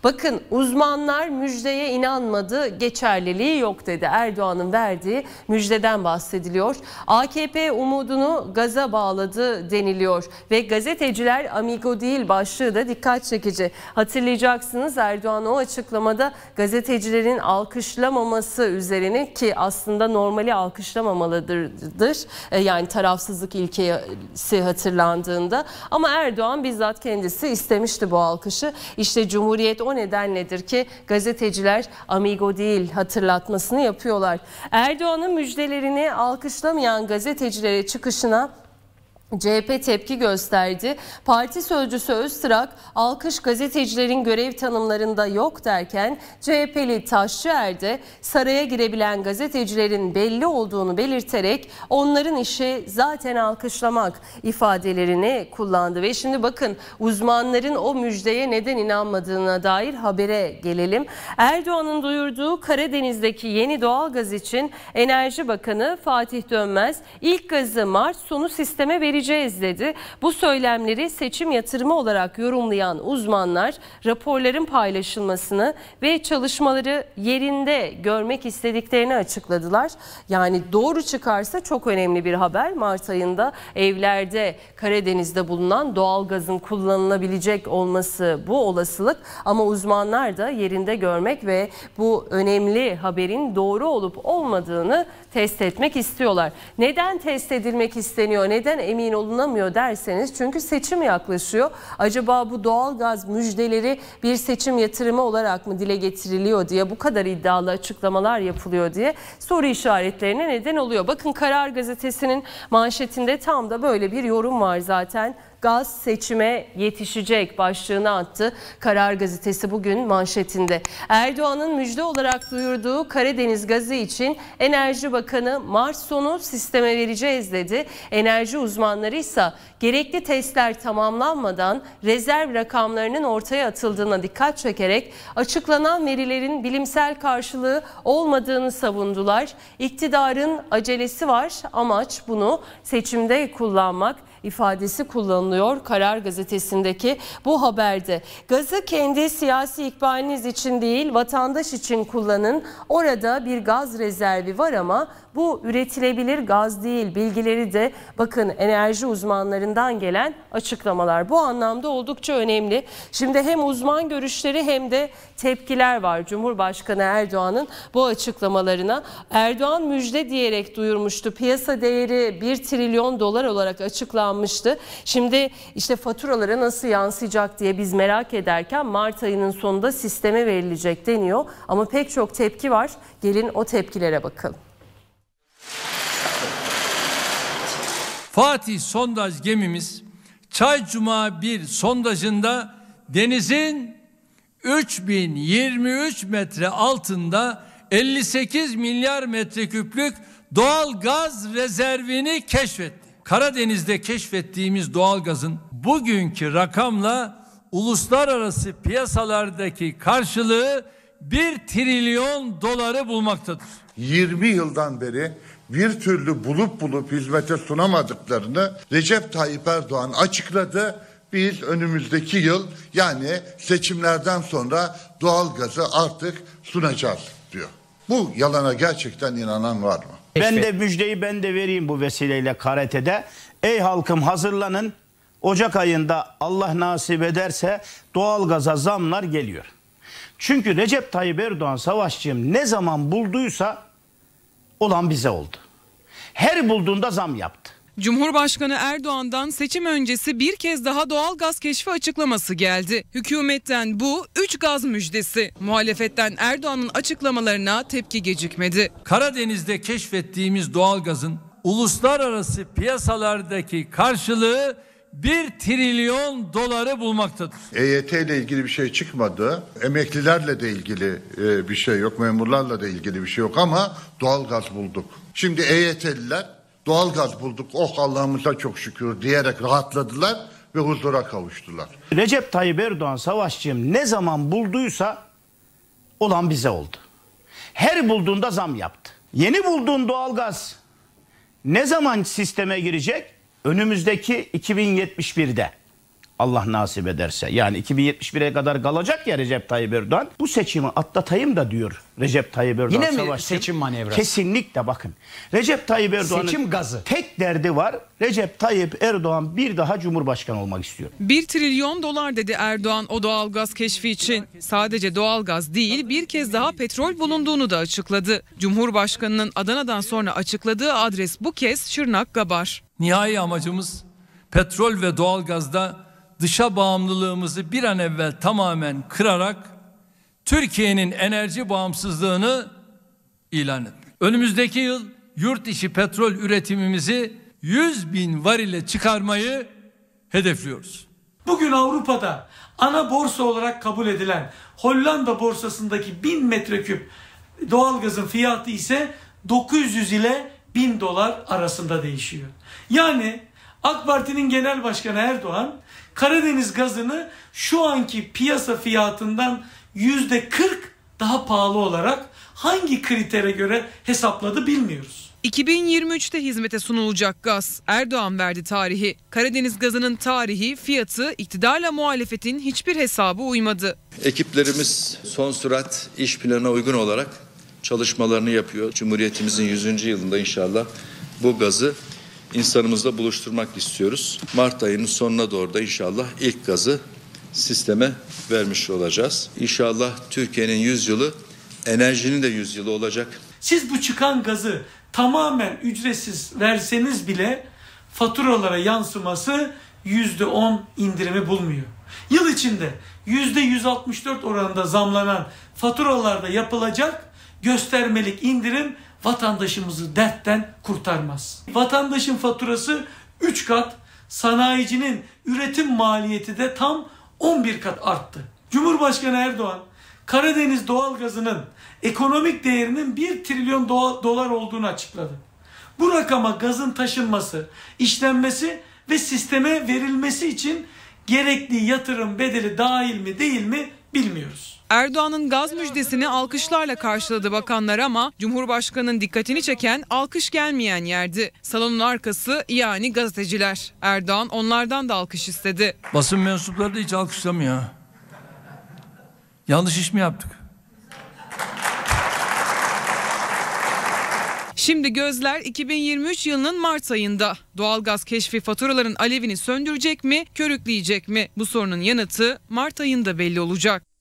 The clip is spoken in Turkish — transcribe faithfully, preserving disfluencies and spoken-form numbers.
Bakın, uzmanlar müjdeye inanmadı, geçerliliği yok dedi. Erdoğan'ın verdiği müjdeden bahsediliyor. A K P umudunu gaza bağladı deniliyor ve gazeteciler amigo değil başlığı da dikkat çekici. Hatırlayacaksınız, Erdoğan o açıklamada gazetecilerin alkışlamaması üzerine, ki aslında normali alkışlamamalıdır. Yani tarafsızlık ilkesi hatırlandığında, ama Erdoğan bizzat kendisi istemişti bu alkışı. İşte Cumhuriyet o nedenledir ki gazeteciler amigo değil hatırlatmasını yapıyorlar. Erdoğan'ın müjdelerini alkışlamayan gazetecilere çıkışına C H P tepki gösterdi. Parti sözcüsü Öztrak, alkış gazetecilerin görev tanımlarında yok derken, C H P'li Taşçıer de saraya girebilen gazetecilerin belli olduğunu belirterek onların işi zaten alkışlamak ifadelerini kullandı. Ve şimdi bakın, uzmanların o müjdeye neden inanmadığına dair habere gelelim. Erdoğan'ın duyurduğu Karadeniz'deki yeni doğalgaz için Enerji Bakanı Fatih Dönmez, ilk gazı Mart sonu sisteme vereceğiz dedi. Bu söylemleri seçim yatırımı olarak yorumlayan uzmanlar, raporların paylaşılmasını ve çalışmaları yerinde görmek istediklerini açıkladılar. Yani doğru çıkarsa çok önemli bir haber. Mart ayında evlerde Karadeniz'de bulunan doğalgazın kullanılabilecek olması bu olasılık, ama uzmanlar da yerinde görmek ve bu önemli haberin doğru olup olmadığını test etmek istiyorlar. Neden test edilmek isteniyor? Neden emin olunamıyor derseniz, çünkü seçim yaklaşıyor. Acaba bu doğalgaz müjdeleri bir seçim yatırımı olarak mı dile getiriliyor diye, bu kadar iddialı açıklamalar yapılıyor diye soru işaretlerine neden oluyor. Bakın, Karar Gazetesi'nin manşetinde tam da böyle bir yorum var zaten. Gaz seçime yetişecek başlığını attı Karar Gazetesi bugün manşetinde. Erdoğan'ın müjde olarak duyurduğu Karadeniz gazı için Enerji Bakanı Mart sonu sisteme vereceğiz dedi. Enerji uzmanları ise gerekli testler tamamlanmadan rezerv rakamlarının ortaya atıldığına dikkat çekerek açıklanan verilerin bilimsel karşılığı olmadığını savundular. İktidarın acelesi var, amaç bunu seçimde kullanmak ifadesi kullanılıyor Karar Gazetesi'ndeki bu haberde. Gazı kendi siyasi ikbaliniz için değil, vatandaş için kullanın. Orada bir gaz rezervi var ama bu üretilebilir gaz değil. Bilgileri de bakın enerji uzmanlarından gelen açıklamalar. Bu anlamda oldukça önemli. Şimdi hem uzman görüşleri hem de tepkiler var Cumhurbaşkanı Erdoğan'ın bu açıklamalarına. Erdoğan müjde diyerek duyurmuştu. Piyasa değeri bir trilyon dolar olarak açıklanmıştı. Şimdi işte faturalara nasıl yansıyacak diye biz merak ederken Mart ayının sonunda sisteme verilecek deniyor. Ama pek çok tepki var. Gelin o tepkilere bakalım. Fatih sondaj gemimiz Çaycuma bir sondajında denizin üç bin yirmi üç metre altında elli sekiz milyar metreküplük doğal gaz rezervini keşfetti. Karadeniz'de keşfettiğimiz doğalgazın bugünkü rakamla uluslararası piyasalardaki karşılığı bir trilyon doları bulmaktadır. yirmi yıldan beri bir türlü bulup bulup hizmete sunamadıklarını Recep Tayyip Erdoğan açıkladı. Biz önümüzdeki yıl, yani seçimlerden sonra doğalgazı artık sunacağız diyor. Bu yalana gerçekten inanan var mı? Ben de müjdeyi ben de vereyim bu vesileyle K R T'de. Ey halkım, hazırlanın. Ocak ayında Allah nasip ederse doğalgaza zamlar geliyor. Çünkü Recep Tayyip Erdoğan Savaşçığım ne zaman bulduysa olan bize oldu. Her bulduğunda zam yaptı. Cumhurbaşkanı Erdoğan'dan seçim öncesi bir kez daha doğalgaz keşfi açıklaması geldi. Hükümetten bu üç gaz müjdesi. Muhalefetten Erdoğan'ın açıklamalarına tepki gecikmedi. Karadeniz'de keşfettiğimiz doğalgazın uluslararası piyasalardaki karşılığı bir trilyon doları bulmaktadır. E Y T ile ilgili bir şey çıkmadı. Emeklilerle de ilgili e, bir şey yok. Memurlarla da ilgili bir şey yok ama doğalgaz bulduk. Şimdi E Y T'liler doğalgaz bulduk, oh Allah'ımıza çok şükür diyerek rahatladılar ve huzura kavuştular. Recep Tayyip Erdoğan Savaşçığım ne zaman bulduysa olan bize oldu. Her bulduğunda zam yaptı. Yeni bulduğun doğalgaz ne zaman sisteme girecek? Önümüzdeki iki bin yetmiş bir'de. Allah nasip ederse. Yani iki bin yetmiş bire kadar kalacak ya Recep Tayyip Erdoğan. Bu seçimi atlatayım da diyor Recep Tayyip Erdoğan. Yine mi Savaşçı. seçim manevrası? Kesinlikle bakın. Recep Tayyip Erdoğan'ın Seçim gazı. tek derdi var. Recep Tayyip Erdoğan bir daha Cumhurbaşkanı olmak istiyor. bir trilyon dolar dedi Erdoğan o doğalgaz keşfi için. Sadece doğalgaz değil, bir kez daha petrol bulunduğunu da açıkladı. Cumhurbaşkanının Adana'dan sonra açıkladığı adres bu kez Şırnak Gabar. Nihai amacımız petrol ve doğalgazda dışa bağımlılığımızı bir an evvel tamamen kırarak Türkiye'nin enerji bağımsızlığını ilan etmek. Önümüzdeki yıl yurt içi petrol üretimimizi yüz bin varile çıkarmayı hedefliyoruz. Bugün Avrupa'da ana borsa olarak kabul edilen Hollanda borsasındaki bin metreküp doğalgazın fiyatı ise dokuz yüz ile bin dolar arasında değişiyor. Yani AK Parti'nin Genel Başkanı Erdoğan Karadeniz gazını şu anki piyasa fiyatından yüzde kırk daha pahalı olarak hangi kritere göre hesapladı bilmiyoruz. iki bin yirmi üçte hizmete sunulacak gaz. Erdoğan verdi tarihi. Karadeniz gazının tarihi, fiyatı, iktidarla muhalefetin hiçbir hesabı uymadı. Ekiplerimiz son sürat iş planına uygun olarak çalışmalarını yapıyor. Cumhuriyetimizin yüzüncü yılında inşallah bu gazı insanımızla buluşturmak istiyoruz. Mart ayının sonuna doğru da inşallah ilk gazı sisteme vermiş olacağız. İnşallah Türkiye'nin yüz yılı, enerjinin de yüz yılı olacak. Siz bu çıkan gazı tamamen ücretsiz verseniz bile faturalara yansıması yüzde on indirimi bulmuyor. Yıl içinde yüzde yüz altmış dört oranında zamlanan faturalarda yapılacak göstermelik indirim vatandaşımızı dertten kurtarmaz. Vatandaşın faturası üç kat, sanayicinin üretim maliyeti de tam on bir kat arttı. Cumhurbaşkanı Erdoğan, Karadeniz doğalgazının ekonomik değerinin bir trilyon dolar olduğunu açıkladı. Bu rakama gazın taşınması, işlenmesi ve sisteme verilmesi için gerekli yatırım bedeli dahil mi değil mi bilmiyoruz. Erdoğan'ın gaz müjdesini alkışlarla karşıladı bakanlar ama Cumhurbaşkanı'nın dikkatini çeken alkış gelmeyen yerdi. Salonun arkası yani gazeteciler. Erdoğan onlardan da alkış istedi. Basın mensupları da hiç alkışlamıyor. Yanlış iş mi yaptık? Şimdi gözler iki bin yirmi üç yılının Mart ayında. Doğalgaz keşfi faturaların alevini söndürecek mi, körükleyecek mi? Bu sorunun yanıtı Mart ayında belli olacak.